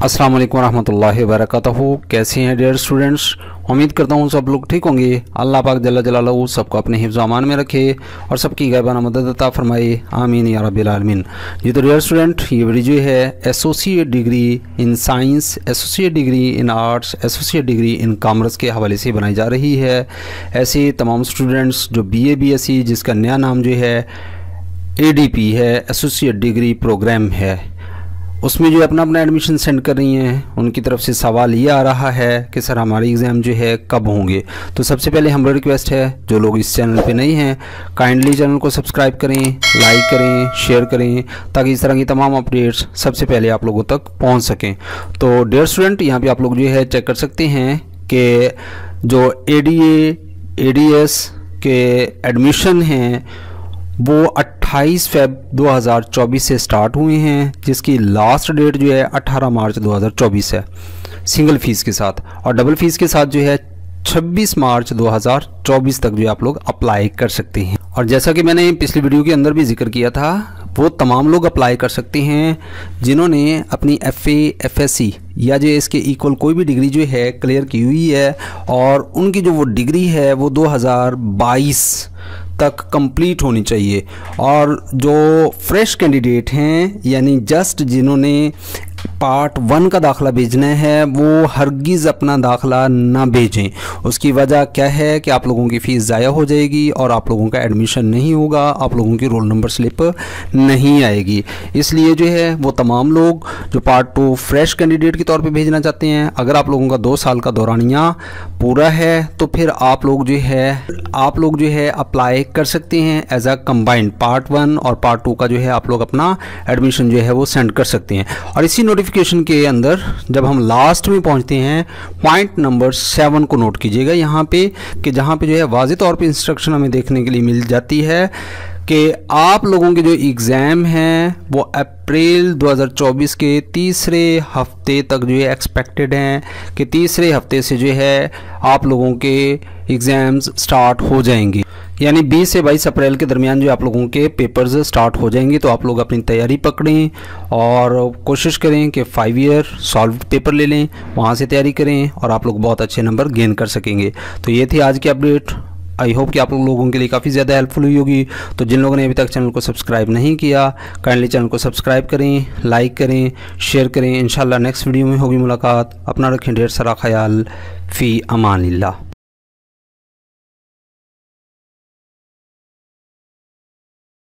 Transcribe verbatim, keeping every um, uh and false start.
अस्सलाम वालेकुम रहमतुल्लाहि व बरकातहू। कैसे हैं डियर स्टूडेंट्स? उम्मीद करता हूँ सब लोग ठीक होंगे। अल्लाह पाक जल्ल जलालहू सबको अपने हिफ्ज़ व अमान में रखे और सबकी गैबाना मदद अता फरमाए, आमीन या रब्बिल आलमीन। जी तो डियर स्टूडेंट, ये वीडियो जो है associate degree in science, associate degree in arts, associate degree in commerce के हवाले से बनाई जा रही है। ऐसे तमाम स्टूडेंट्स जो B A B S C, जिसका नया नाम जो है ए डी पी है, एसोसिएट डिग्री प्रोग्राम है, उसमें जो अपना अपना एडमिशन सेंड कर रही हैं, उनकी तरफ से सवाल ये आ रहा है कि सर हमारे एग्ज़ाम जो है कब होंगे। तो सबसे पहले हमारी रिक्वेस्ट है, जो लोग इस चैनल पे नहीं हैं, काइंडली चैनल को सब्सक्राइब करें, लाइक करें, शेयर करें, ताकि इस तरह की तमाम अपडेट्स सबसे पहले आप लोगों तक पहुँच सकें। तो डियर स्टूडेंट, यहाँ पर आप लोग जो है चेक कर सकते हैं कि जो A D A A D S के एडमिशन हैं वो अट्ठाईस फरवरी दो हज़ार चौबीस से स्टार्ट हुए हैं, जिसकी लास्ट डेट जो है अठारह मार्च दो हज़ार चौबीस है सिंगल फ़ीस के साथ, और डबल फ़ीस के साथ जो है छब्बीस मार्च दो हज़ार चौबीस तक जो है आप लोग अप्लाई कर सकते हैं। और जैसा कि मैंने पिछली वीडियो के अंदर भी जिक्र किया था, वो तमाम लोग अप्लाई कर सकते हैं जिन्होंने अपनी F A F S C या जो इसके इक्वल कोई भी डिग्री जो है क्लियर की हुई है, और उनकी जो वो डिग्री है वो दो हज़ार बाईस तक कंप्लीट होनी चाहिए। और जो फ्रेश कैंडिडेट हैं, यानी जस्ट जिन्होंने पार्ट वन का दाखला भेजना है, वो हरगिज़ अपना दाखला ना भेजें। उसकी वजह क्या है कि आप लोगों की फ़ीस ज़ाया हो जाएगी और आप लोगों का एडमिशन नहीं होगा, आप लोगों की रोल नंबर स्लिप नहीं आएगी। इसलिए जो है वो तमाम लोग जो पार्ट टू फ्रेश कैंडिडेट के तौर पे भेजना चाहते हैं, अगर आप लोगों का दो साल का दौरानिया पूरा है तो फिर आप लोग जो है आप लोग जो है अप्लाई कर सकते हैं as a combined part one और पार्ट टू का जो है आप लोग अपना एडमिशन जो है वो सेंड कर सकते हैं। और इसी नोटिफिकेशन के अंदर जब हम लास्ट में पहुंचते हैं, पॉइंट नंबर सेवन को नोट कीजिएगा यहाँ पे, कि जहाँ पे जो है वाज़ेह तौर पे इंस्ट्रक्शन हमें देखने के लिए मिल जाती है कि आप लोगों के जो एग्ज़ाम हैं वो अप्रैल दो हज़ार चौबीस के तीसरे हफ्ते तक जो है एक्सपेक्टेड हैं, कि तीसरे हफ्ते से जो है आप लोगों के एग्ज़ाम्स स्टार्ट हो जाएंगे, यानी बीस से बाईस अप्रैल के दरमियान जो आप लोगों के पेपर्स स्टार्ट हो जाएंगे। तो आप लोग अपनी तैयारी पकड़ें और कोशिश करें कि फाइव ईयर सॉल्व पेपर ले लें, वहाँ से तैयारी करें और आप लोग बहुत अच्छे नंबर गेन कर सकेंगे। तो ये थी आज की अपडेट। आई होप कि आप लोगों के लिए काफ़ी ज़्यादा हेल्पफुल हुई होगी। तो जिन लोगों ने अभी तक चैनल को सब्सक्राइब नहीं किया, काइंडली चैनल को सब्सक्राइब करें, लाइक करें, शेयर करें। इंशाल्लाह नेक्स्ट वीडियो में होगी मुलाकात। अपना रखें ढेर सारा ख्याल। फ़ी अमानिल्लाह।